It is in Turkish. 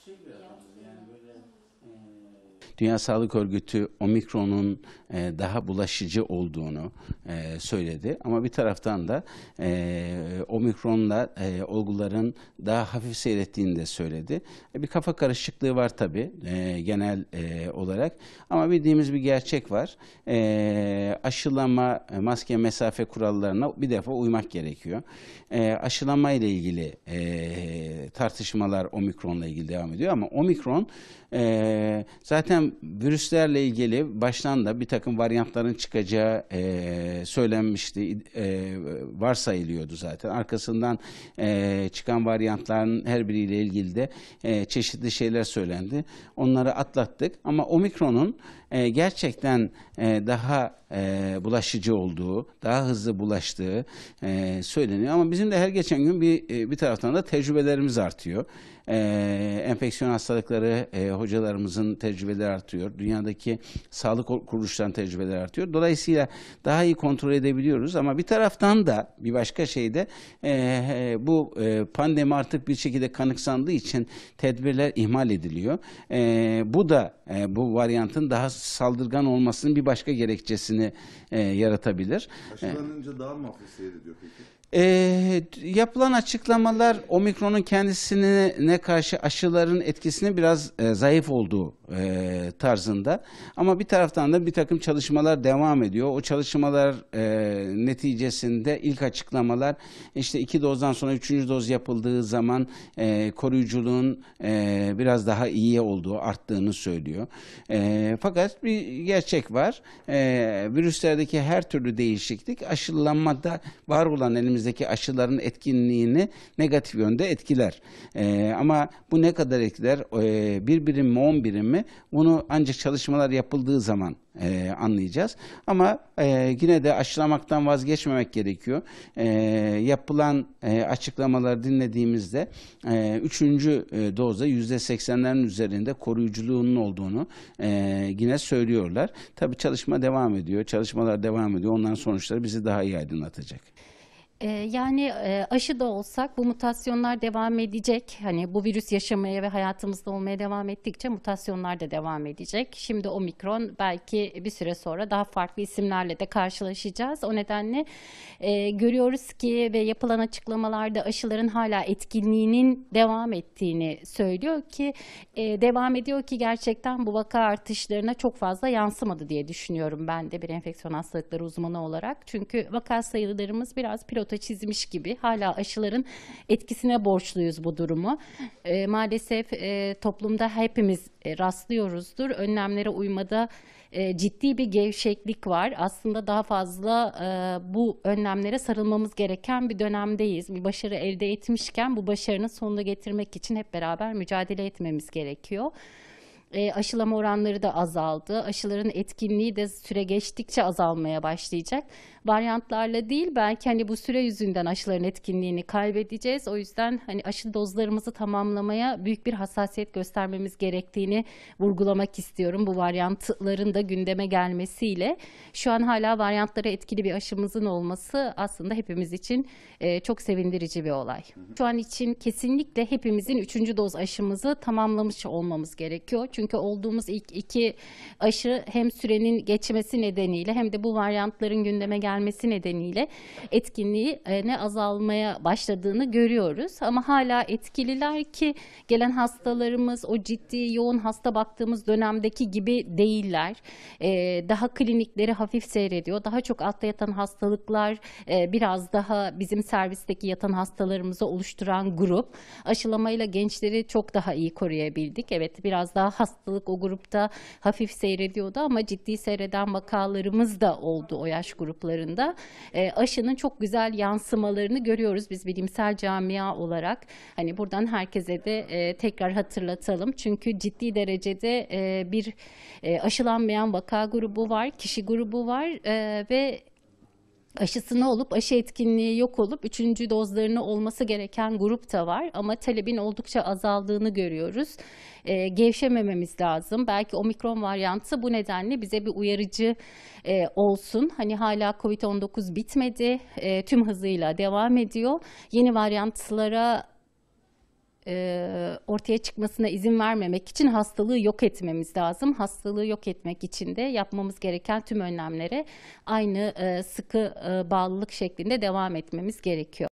Dünya Sağlık Örgütü omikronun daha bulaşıcı olduğunu söyledi. Ama bir taraftan da omikronla olguların daha hafif seyrettiğini de söyledi. Bir kafa karışıklığı var tabii genel olarak. Ama bildiğimiz bir gerçek var. Aşılama, maske, mesafe kurallarına bir defa uymak gerekiyor. Aşılama ile ilgili tartışmalar omikronla ilgili devam ediyor. Ama omikron zaten virüslerle ilgili baştan da bir takım varyantların çıkacağı söylenmişti, varsayılıyordu zaten. Arkasından çıkan varyantların her biriyle ilgili de çeşitli şeyler söylendi. Onları atlattık ama omikronun gerçekten daha bulaşıcı olduğu, daha hızlı bulaştığı söyleniyor. Ama bizim de her geçen gün bir taraftan da tecrübelerimiz artıyor. Enfeksiyon hastalıkları hocalarımızın tecrübeleri artıyor. Dünyadaki sağlık kuruluşlarının tecrübeleri artıyor. Dolayısıyla daha iyi kontrol edebiliyoruz. Ama bir taraftan da bir başka şey de bu pandemi artık bir şekilde kanıksandığı için tedbirler ihmal ediliyor. Bu da bu varyantın daha saldırgan olmasının bir başka gerekçesini yaratabilir. Aşılanınca daha mı hafif seyrediyor peki? Yapılan açıklamalar omikronun kendisine karşı aşıların etkisinin biraz zayıf olduğu tarzında. Ama bir taraftan da bir takım çalışmalar devam ediyor. O çalışmalar neticesinde ilk açıklamalar işte 2 dozdan sonra 3. doz yapıldığı zaman koruyuculuğun biraz daha iyi olduğu, arttığını söylüyor. Fakat bir gerçek var. Virüslerdeki her türlü değişiklik aşılanmada var olan elimizdeki aşıların etkinliğini negatif yönde etkiler. Ama bu ne kadar etkiler? Bir birim mi 10 birim mi? Bunu ancak çalışmalar yapıldığı zaman anlayacağız. Ama yine de aşılamaktan vazgeçmemek gerekiyor. Yapılan açıklamaları dinlediğimizde 3. dozda %80'lerin üzerinde koruyuculuğunun olduğunu yine söylüyorlar. Tabii çalışma devam ediyor. Çalışmalar devam ediyor. Onların sonuçları bizi daha iyi aydınlatacak. Yani aşı da olsak bu mutasyonlar devam edecek. Hani bu virüs yaşamaya ve hayatımızda olmaya devam ettikçe mutasyonlar da devam edecek. Şimdi omikron, belki bir süre sonra daha farklı isimlerle de karşılaşacağız. O nedenle görüyoruz ki ve yapılan açıklamalarda aşıların hala etkinliğinin devam ettiğini söylüyor ki devam ediyor ki gerçekten bu vaka artışlarına çok fazla yansımadı diye düşünüyorum ben de bir enfeksiyon hastalıkları uzmanı olarak. Çünkü vaka sayılarımız biraz pilota çizmiş gibi, hala aşıların etkisine borçluyuz bu durumu. Maalesef toplumda hepimiz rastlıyoruzdur. Önlemlere uymada ciddi bir gevşeklik var. Aslında daha fazla bu önlemlere sarılmamız gereken bir dönemdeyiz. Bir başarı elde etmişken bu başarının sonuna getirmek için hep beraber mücadele etmemiz gerekiyor. Aşılama oranları da azaldı. Aşıların etkinliği de süre geçtikçe azalmaya başlayacak. Varyantlarla değil, belki hani bu süre yüzünden aşıların etkinliğini kaybedeceğiz. O yüzden hani aşı dozlarımızı tamamlamaya büyük bir hassasiyet göstermemiz gerektiğini vurgulamak istiyorum. Bu varyantların da gündeme gelmesiyle şu an hala varyantlara etkili bir aşımızın olması aslında hepimiz için çok sevindirici bir olay. Şu an için kesinlikle hepimizin 3. doz aşımızı tamamlamış olmamız gerekiyor. Çünkü olduğumuz ilk 2 aşı hem sürenin geçmesi nedeniyle hem de bu varyantların gündeme gelmesi nedeniyle etkinliği ne azalmaya başladığını görüyoruz. Ama hala etkililer ki gelen hastalarımız o ciddi yoğun hasta baktığımız dönemdeki gibi değiller. Daha klinikleri hafif seyrediyor. Daha çok altta yatan hastalıklar biraz daha bizim servisteki yatan hastalarımızı oluşturan grup. Aşılamayla gençleri çok daha iyi koruyabildik. Evet, biraz daha hastalık o grupta hafif seyrediyordu ama ciddi seyreden vakalarımız da oldu o yaş gruplarında. Aşının çok güzel yansımalarını görüyoruz biz bilimsel camia olarak. Hani buradan herkese de tekrar hatırlatalım. Çünkü ciddi derecede bir aşılanmayan vaka grubu var, kişi grubu var ve aşısını olup aşı etkinliği yok olup 3. dozlarını olması gereken grup da var ama talebin oldukça azaldığını görüyoruz. Gevşemememiz lazım. Belki omikron varyantı bu nedenle bize bir uyarıcı olsun. Hani hala COVID-19 bitmedi. Tüm hızıyla devam ediyor. Yeni varyantlara ortaya çıkmasına izin vermemek için hastalığı yok etmemiz lazım. Hastalığı yok etmek için de yapmamız gereken tüm önlemlere aynı sıkı bağlılık şeklinde devam etmemiz gerekiyor.